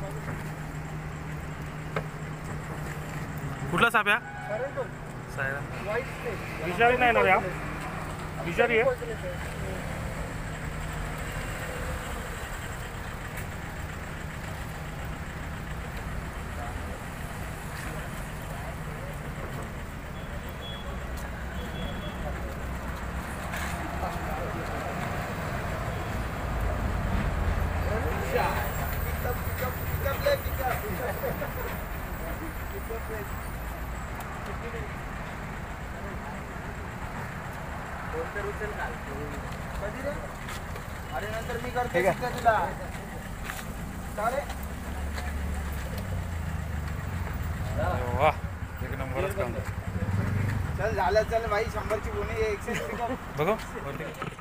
कुठला साप या विषारी नाही ना या विषारी आहे अरे नंतर मी करते तुला चालेल. वाह एक नंबरच काम चल झालं चल भाई 100ची बोनी 100 बघू